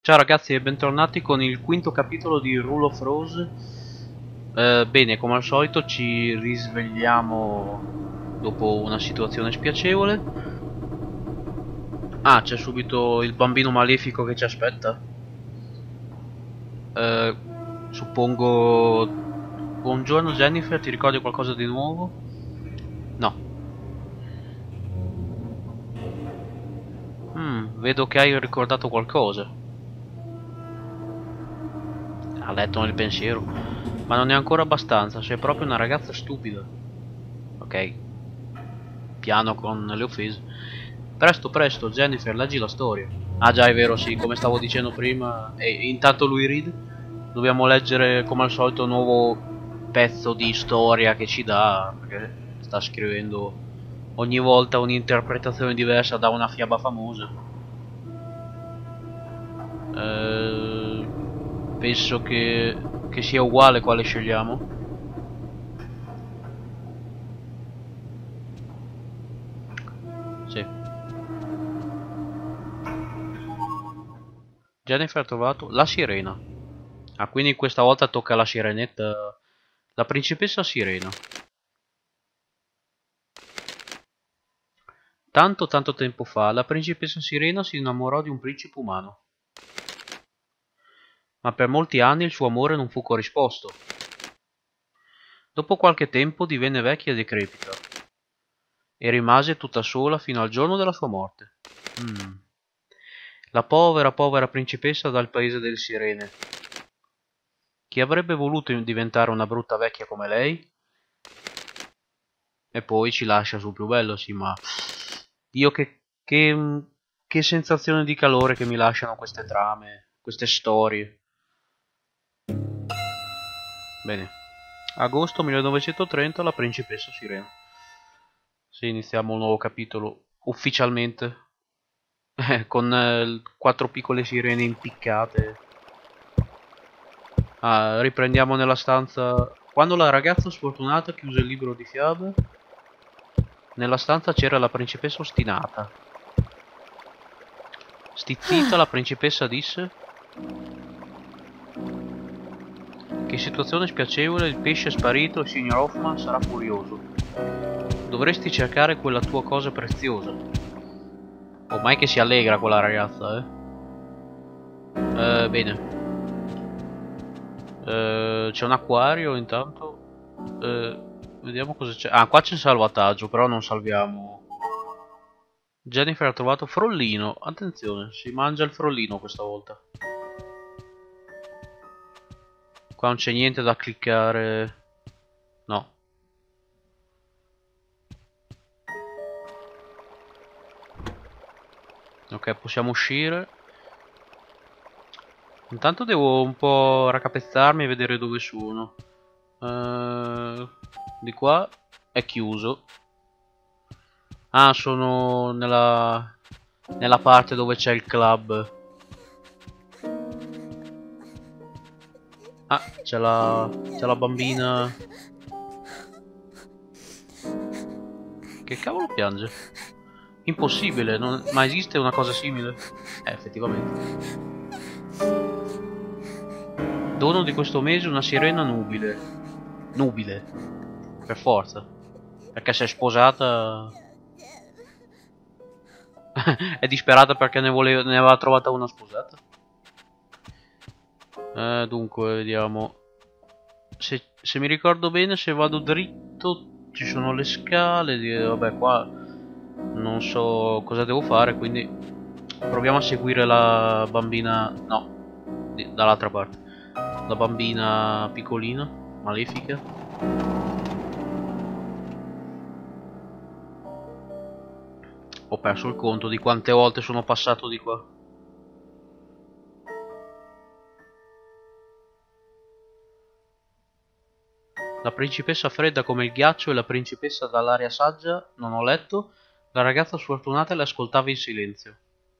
Ciao ragazzi e bentornati con il quinto capitolo di Rule of Rose. Bene, come al solito ci risvegliamo dopo una situazione spiacevole. Ah, c'è subito il bambino malefico che ci aspetta. Suppongo... Buongiorno Jennifer, ti ricordi qualcosa di nuovo? No. Vedo che hai ricordato qualcosa. Ha letto nel pensiero. Ma non è ancora abbastanza, sei proprio una ragazza stupida. Ok. Piano con le offese. Presto, presto, Jennifer, leggi la storia. Ah già, è vero, sì, come stavo dicendo prima. E intanto lui ride. Dobbiamo leggere, come al solito, un nuovo pezzo di storia che ci dà, perché sta scrivendo ogni volta un'interpretazione diversa da una fiaba famosa. Penso che sia uguale quale scegliamo. Sì. Jennifer ha trovato la sirena. Ah, quindi questa volta tocca alla sirenetta. La principessa sirena. Tanto tempo fa, la principessa sirena si innamorò di un principe umano. Ma per molti anni il suo amore non fu corrisposto. Dopo qualche tempo divenne vecchia e decrepita. E rimase tutta sola fino al giorno della sua morte. La povera principessa dal paese delle sirene. Chi avrebbe voluto diventare una brutta vecchia come lei? E poi ci lascia sul più bello, sì, ma... Dio, che sensazione di calore che mi lasciano queste trame, queste storie. Bene. Agosto 1930, la principessa sirena. Sì, iniziamo un nuovo capitolo ufficialmente. Con 4 piccole sirene impiccate. Ah, riprendiamo nella stanza. Quando la ragazza sfortunata chiuse il libro di fiabe, nella stanza c'era la principessa ostinata. Stizzita, la principessa disse: che situazione spiacevole, il pesce è sparito e il signor Hoffman sarà furioso. Dovresti cercare quella tua cosa preziosa. Ormai che si allegra quella ragazza, bene. C'è un acquario intanto. Vediamo cosa c'è. Ah, qua c'è il salvataggio, però non salviamo. Jennifer ha trovato frollino. Attenzione, si mangia il frollino questa volta. Qua non c'è niente da cliccare. No. Ok, possiamo uscire. Intanto devo un po' raccapezzarmi e vedere dove sono. Di qua è chiuso. Ah, sono nella parte dove c'è il club. Ah, c'è la bambina. Che cavolo piange? Impossibile, ma esiste una cosa simile? Effettivamente. Dono di questo mese una sirena nubile. Nubile. Per forza. Perché si è sposata. È disperata perché ne aveva trovata una sposata. Dunque, vediamo. Se mi ricordo bene, se vado dritto ci sono le scale. Vabbè, qua non so cosa devo fare, quindi proviamo a seguire la bambina. No, dall'altra parte. La bambina piccolina, malefica. Ho perso il conto di quante volte sono passato di qua. La principessa fredda come il ghiaccio e la principessa dall'aria saggia, non ho letto, la ragazza sfortunata le ascoltava in silenzio.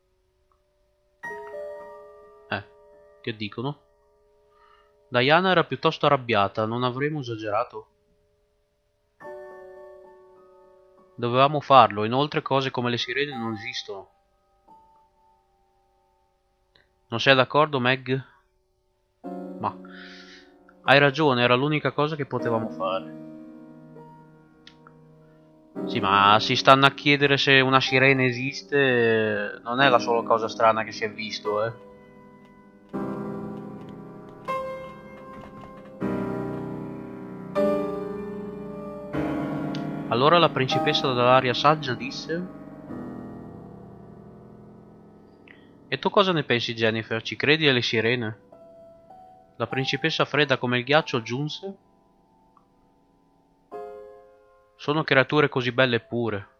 Che dicono? Diana era piuttosto arrabbiata, non avremmo esagerato? Dovevamo farlo, inoltre cose come le sirene non esistono. Non sei d'accordo, Meg? Ma hai ragione, era l'unica cosa che potevamo fare. Sì, ma si stanno a chiedere se una sirena esiste. Non è la sola cosa strana che si è visto, eh. Allora la principessa dall'aria saggia disse: e tu cosa ne pensi, Jennifer? Ci credi alle sirene? La principessa fredda come il ghiaccio aggiunse: sono creature così belle e pure.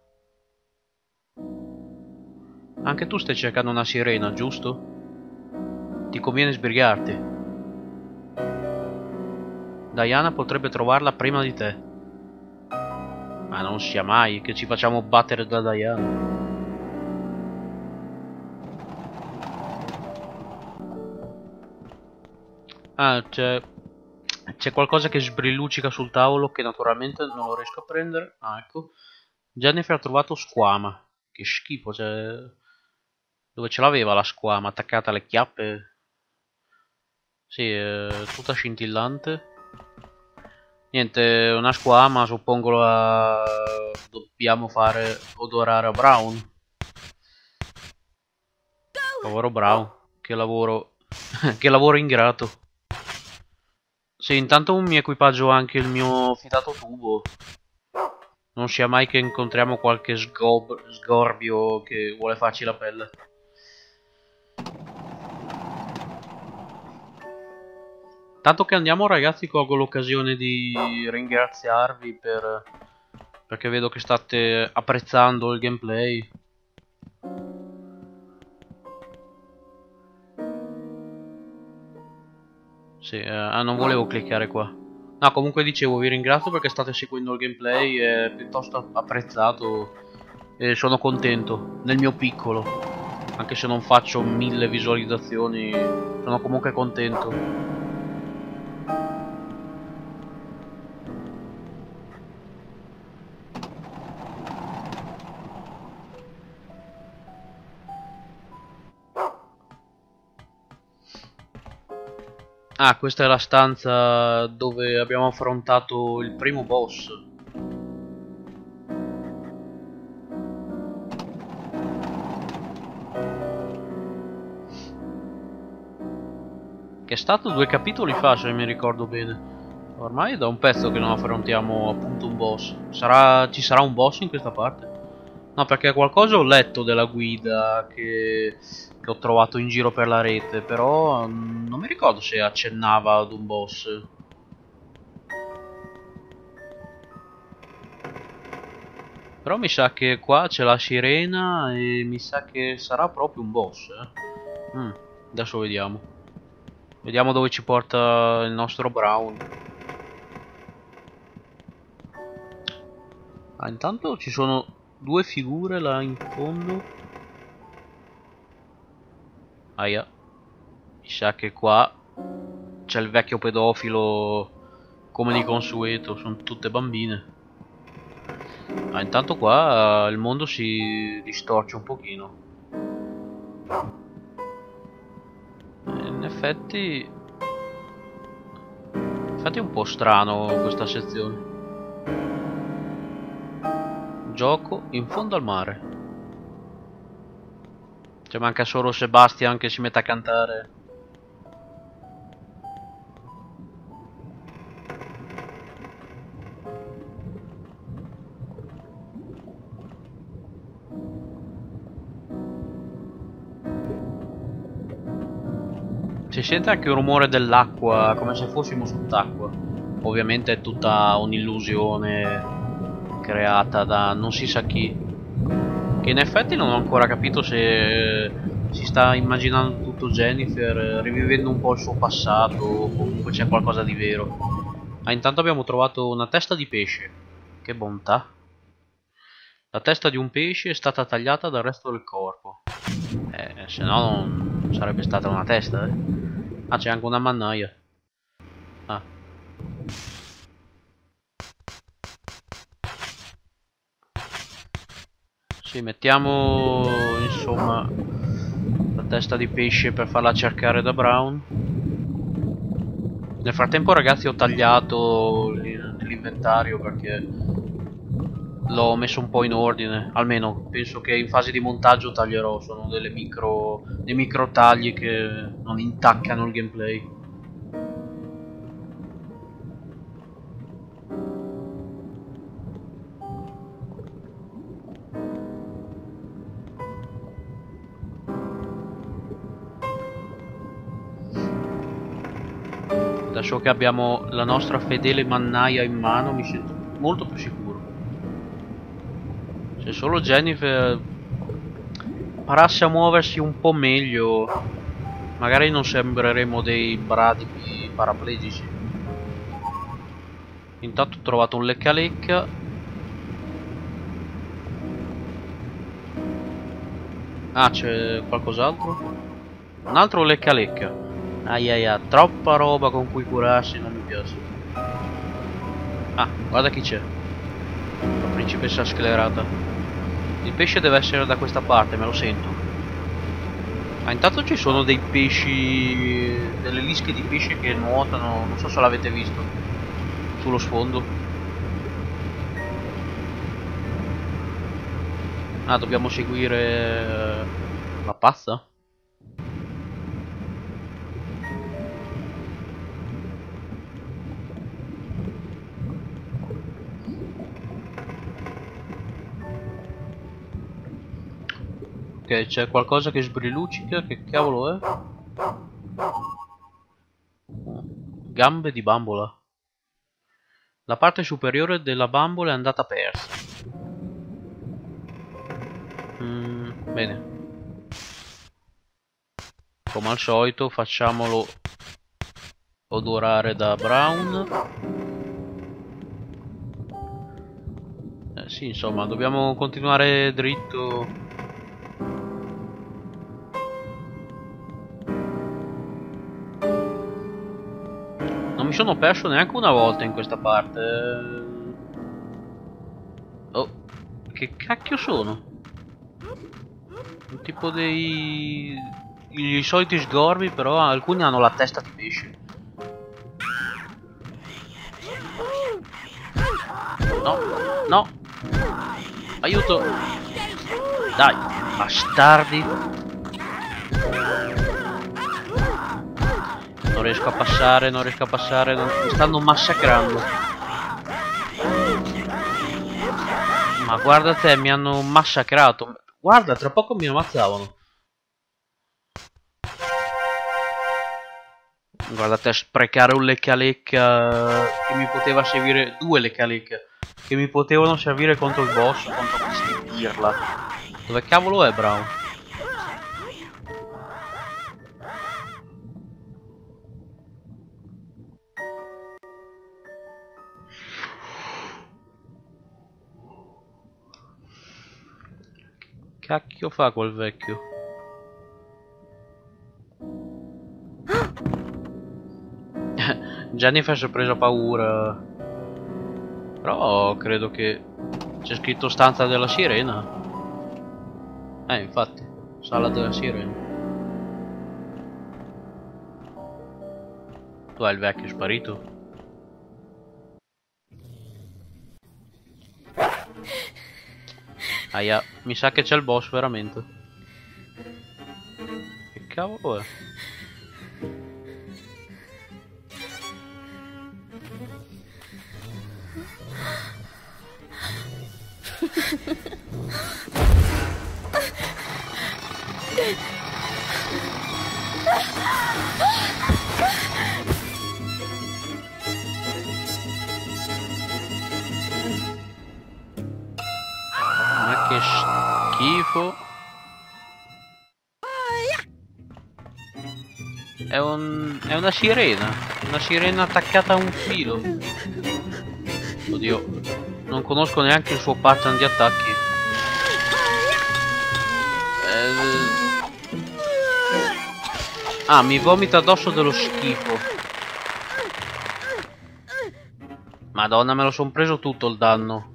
Anche tu stai cercando una sirena, giusto? Ti conviene sbrigarti. Diana potrebbe trovarla prima di te. Ma non sia mai che ci facciamo battere da Diana. Ah, c'è qualcosa che sbrilluccica sul tavolo che naturalmente non lo riesco a prendere. Ah, ecco. Jennifer ha trovato squama. Che schifo, cioè... Dove ce l'aveva la squama? Attaccata alle chiappe? Sì, tutta scintillante. Niente, una squama, suppongo la dobbiamo fare odorare a Brown. Povero Brown, che lavoro, che lavoro ingrato. Sì, intanto mi equipaggio anche il mio fidato tubo. Non sia mai che incontriamo qualche sgorbio che vuole farci la pelle. Tanto che andiamo, ragazzi, colgo l'occasione di ringraziarvi perché vedo che state apprezzando il gameplay. Sì, non volevo cliccare qua. No, comunque dicevo, vi ringrazio perché state seguendo il gameplay, è piuttosto apprezzato e sono contento, nel mio piccolo. Anche se non faccio 1000 visualizzazioni, sono comunque contento. Ah, questa è la stanza dove abbiamo affrontato il primo boss. Che è stato 2 capitoli fa, se mi ricordo bene. Ormai è da un pezzo che non affrontiamo appunto un boss. Ci sarà un boss in questa parte? No, perché qualcosa ho letto della guida che ho trovato in giro per la rete, però non mi ricordo se accennava ad un boss. Però mi sa che qua c'è la sirena e mi sa che sarà proprio un boss. Adesso vediamo. Vediamo dove ci porta il nostro Brown. Ah, intanto ci sono 2 figure là in fondo. Aia. Mi sa che qua c'è il vecchio pedofilo come di consueto, sono tutte bambine. Ah, intanto qua il mondo si distorce un pochino. In effetti è un po' strano questa sezione. Gioco in fondo al mare. Cioè manca solo Sebastian che si mette a cantare. Si sente anche il rumore dell'acqua, come se fossimo sott'acqua. Ovviamente è tutta un'illusione creata da non si sa chi. Che in effetti non ho ancora capito se si sta immaginando tutto Jennifer, rivivendo un po' il suo passato, o comunque c'è qualcosa di vero. Ah, intanto abbiamo trovato una testa di pesce. Che bontà. La testa di un pesce è stata tagliata dal resto del corpo. Se no non sarebbe stata una testa, eh. Ah, c'è anche una mannaia. Ah. Sì, mettiamo insomma la testa di pesce per farla cercare da Brown. Nel frattempo ragazzi ho tagliato l'inventario perché l'ho messo un po' in ordine, almeno penso che in fase di montaggio taglierò, sono dei micro tagli che non intaccano il gameplay. Adesso che abbiamo la nostra fedele mannaia in mano mi sento molto più sicuro. Se solo Jennifer imparasse a muoversi un po' meglio, magari non sembreremo dei bradipi paraplegici. Intanto ho trovato un lecca-lecca. Ah, c'è qualcos'altro? Un altro lecca-lecca. Aiaia, troppa roba con cui curarsi, non mi piace. Ah, guarda chi c'è. La principessa sclerata. Il pesce deve essere da questa parte, me lo sento. Ah, intanto ci sono dei pesci, delle lische di pesce che nuotano, non so se l'avete visto, sullo sfondo. Ah, dobbiamo seguire la pazza? Ok, c'è qualcosa che sbrilluccica, che cavolo è? Gambe di bambola. La parte superiore della bambola è andata persa. Bene. Come al solito facciamolo odorare da Brown. Sì, insomma, dobbiamo continuare dritto. Non mi sono perso neanche una volta in questa parte. Oh, che cacchio sono? Un tipo dei... i soliti sgorbi, però alcuni hanno la testa di pesce. No, no. Aiuto. Dai, bastardi. Non riesco a passare, non riesco a passare, mi stanno massacrando. Ma guarda te, mi hanno massacrato. Guarda, tra poco mi ammazzavano. Guarda te, sprecare un lecca-lecca che mi poteva servire, due lecca-lecca che mi potevano servire contro il boss, contro questi pirla. Dove cavolo è Brown? Cacchio fa quel vecchio? Jennifer si è presa paura. Però credo che c'è scritto stanza della sirena. Infatti, sala della sirena. Tu hai il vecchio sparito? Aia, mi sa che c'è il boss veramente. Che cavolo è? Ma che schifo. È una sirena. Una sirena attaccata a un filo. Oddio, non conosco neanche il suo pattern di attacchi. Ah, mi vomita addosso dello schifo. Madonna, me lo son preso tutto il danno.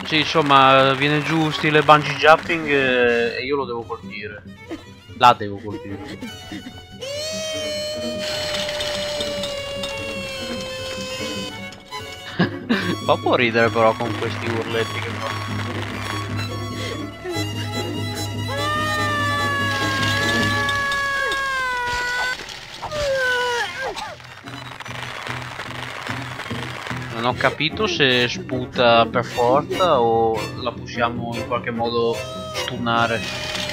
Sì, insomma, viene giù stile bungee jumping e io lo devo colpire. La devo colpire. Fa un po' ridere però con questi urletti che fa. Non ho capito se sputa per forza o la possiamo in qualche modo stunnare.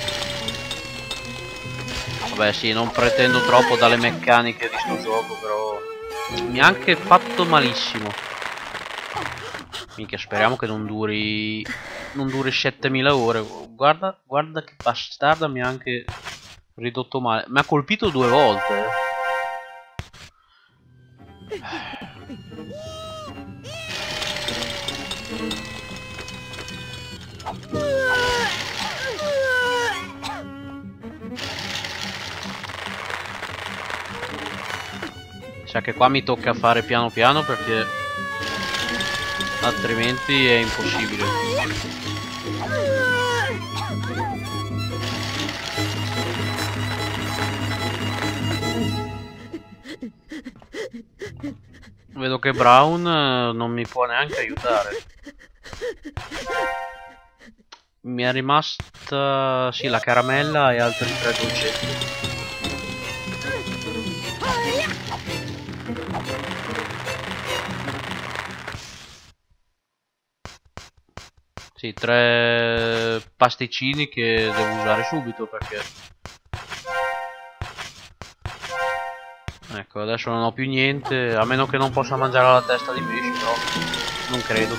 Vabbè sì, non pretendo troppo dalle meccaniche di sto gioco, però mi ha anche fatto malissimo. Minchia, speriamo che non duri 7000 ore. Guarda che bastarda, mi ha anche ridotto male. Mi ha colpito 2 volte. Sa che qua mi tocca fare piano piano perché altrimenti è impossibile. Vedo che Brown non mi può neanche aiutare. Mi è rimasta, sì, la caramella e altri 3 dolcetti. Sì, 3 pasticcini che devo usare subito perché... Ecco, adesso non ho più niente, a meno che non possa mangiare la testa di pesce, però non credo.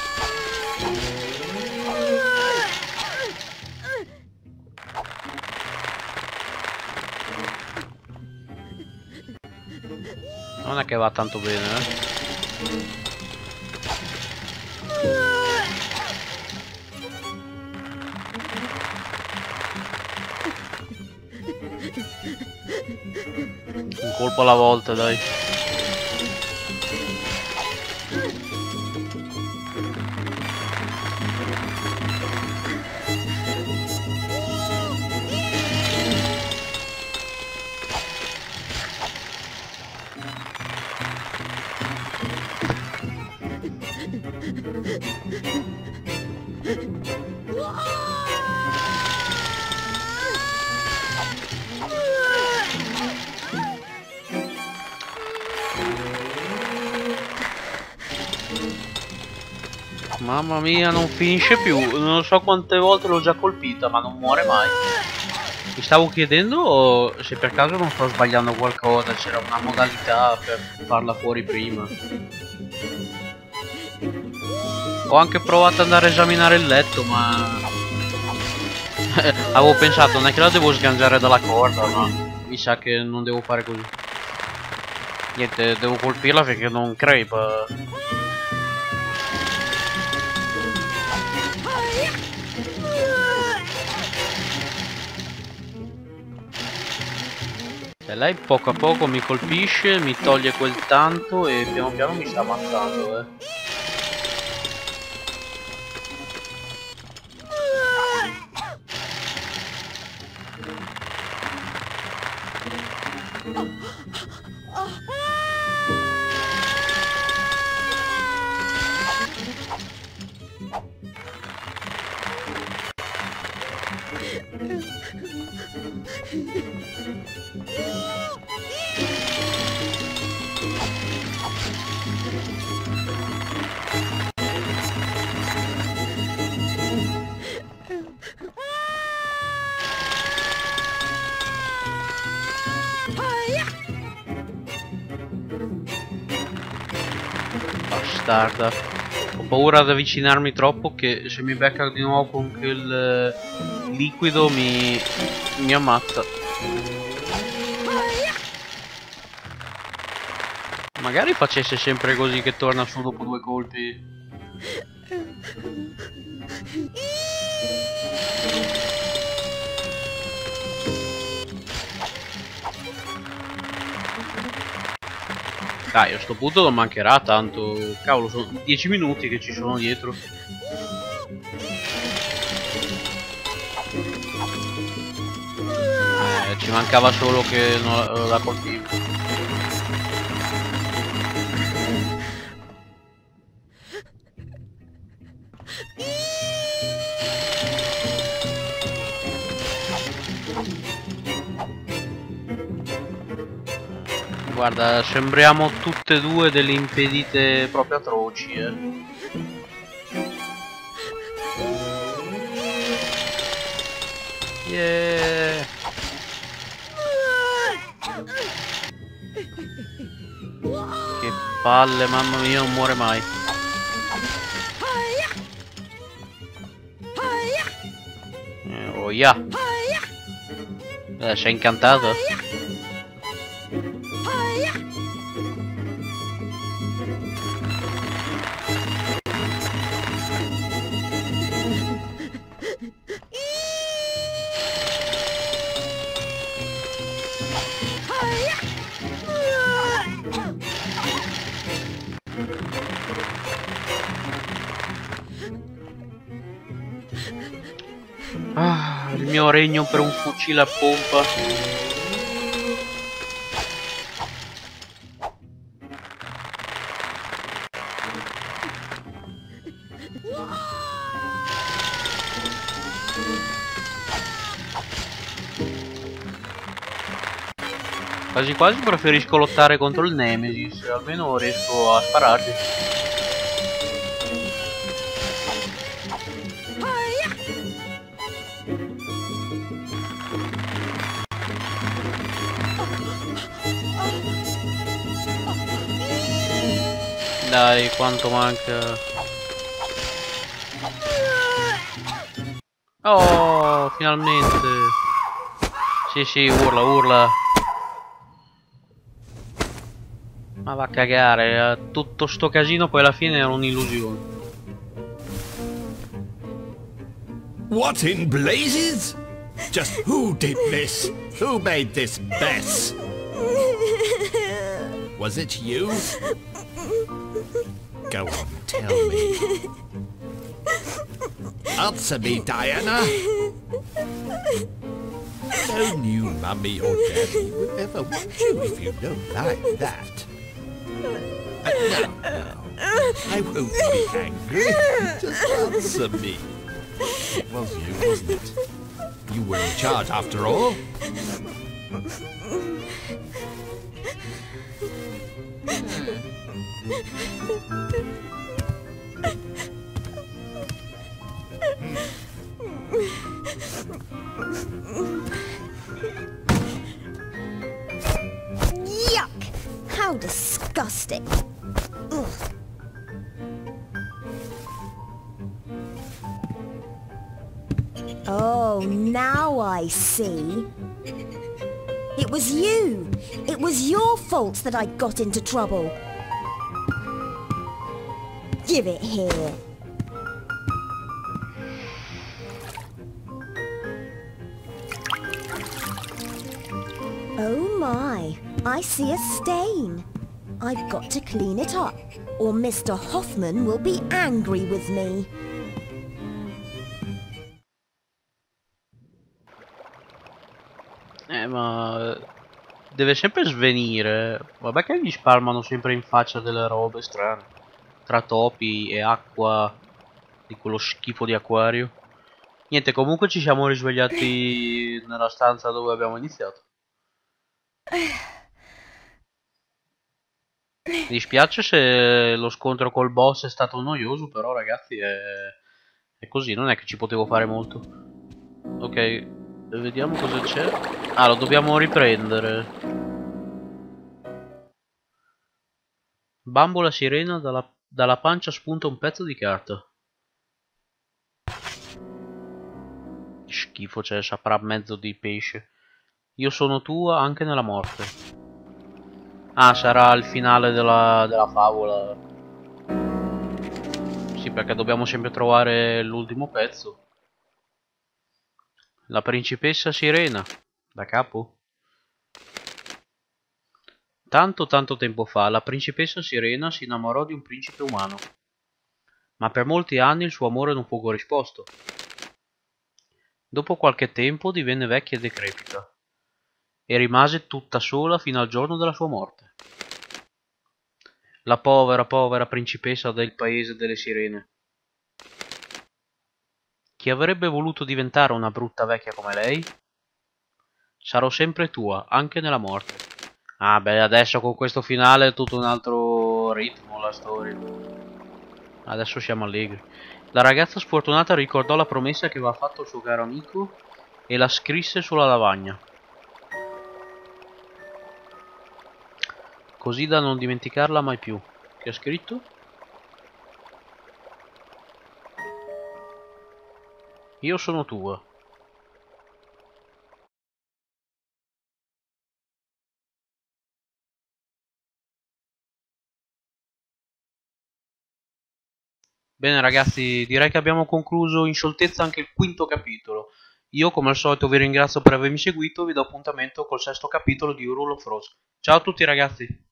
Non è che va tanto bene, Un colpo alla volta, dai. Mamma mia, non finisce più. Non so quante volte l'ho già colpita, ma non muore mai. Mi stavo chiedendo se per caso non sto sbagliando qualcosa, c'era una modalità per farla fuori prima. Ho anche provato ad andare a esaminare il letto, ma... avevo pensato, non è che la devo sganciare dalla corda, ma mi sa che non devo fare così. Niente, devo colpirla perché non crepa. E lei poco a poco mi colpisce, mi toglie quel tanto e piano piano mi sta ammazzando, Bastarda. Ho paura ad avvicinarmi troppo che se mi becca di nuovo con quel liquido mi ammazza. Magari facesse sempre così che torna su dopo 2 colpi. Dai, a sto punto non mancherà tanto. Cavolo, sono 10 minuti che ci sono dietro. Ci mancava solo che non la coltivo. Guarda, sembriamo tutte e due delle impedite proprio atroci, Yeah. Che palle, mamma mia, non muore mai. Oh yeah. Sei incantato? Ah, il mio regno per un fucile a pompa. Quasi quasi preferisco lottare contro il Nemesis, almeno riesco a spararci. Dai, quanto manca. Oh, finalmente. Sì, sì, urla, urla. Ma va a cagare, tutto sto casino poi alla fine era un'illusione. What in blazes? Just who did this? Who made this mess? Was it you? Go on, tell me. Answer me, Diana. No new mummy or daddy will ever want you if you don't like that. No, I won't be angry. Just answer me. It was you, wasn't it? You were in charge after all. Yuck! How disgusting! Ugh. Oh, now I see. It was you. It was your fault that I got into trouble. Give it here. Oh my, I see a stain. I've got to clean it up, or Mr. Hoffman will be angry with me. Ma deve sempre svenire. Vabbè che gli spalmano sempre in faccia delle robe strane. Tra topi e acqua di quello schifo di acquario. Niente, comunque ci siamo risvegliati nella stanza dove abbiamo iniziato. Mi dispiace se lo scontro col boss è stato noioso, però ragazzi è così, non è che ci potevo fare molto. Ok, vediamo cosa c'è. Ah, lo dobbiamo riprendere. Bambola sirena, dalla pancia spunta un pezzo di carta. Che schifo, c'è, saprà mezzo di pesce. Io sono tua anche nella morte. Ah, sarà il finale della favola. Sì, perché dobbiamo sempre trovare l'ultimo pezzo. La principessa sirena. Da capo? Tanto tempo fa, la principessa sirena si innamorò di un principe umano. Ma per molti anni il suo amore non fu corrisposto. Dopo qualche tempo divenne vecchia e decrepita. e rimase tutta sola fino al giorno della sua morte. La povera principessa del paese delle sirene. Chi avrebbe voluto diventare una brutta vecchia come lei? Sarò sempre tua, anche nella morte. Ah beh, adesso con questo finale è tutto un altro ritmo la storia. Adesso siamo allegri. La ragazza sfortunata ricordò la promessa che aveva fatto il suo caro amico e la scrisse sulla lavagna, così da non dimenticarla mai più. Che ha scritto? Io sono tua. Bene ragazzi, direi che abbiamo concluso in scioltezza anche il quinto capitolo. Io come al solito vi ringrazio per avermi seguito e vi do appuntamento col sesto capitolo di Rule of Rose. Ciao a tutti ragazzi!